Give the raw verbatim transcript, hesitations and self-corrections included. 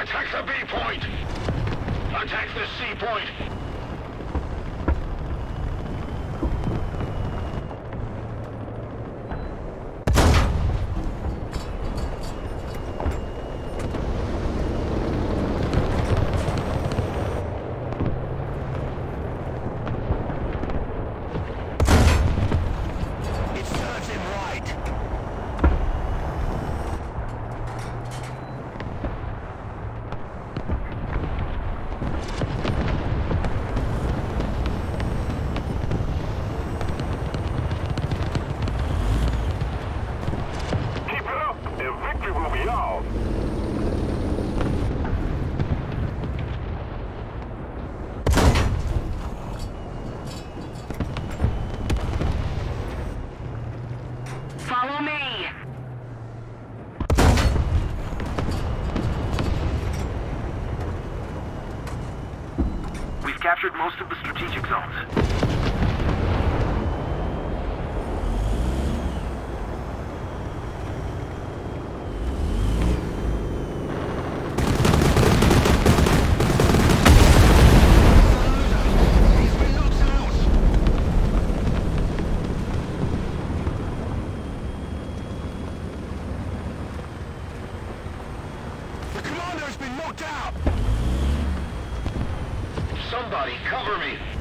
Attack the B point! Attack the C point! Follow me! We've captured most of the strategic zones. Somebody cover me!